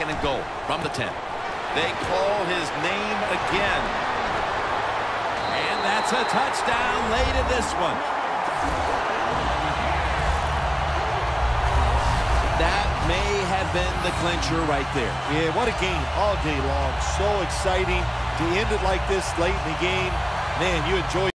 second and goal from the 10. They call his name again. And that's a touchdown late in this one. That may have been the clincher right there. Yeah, what a game all day long. So exciting to end it like this late in the game. Man, you enjoy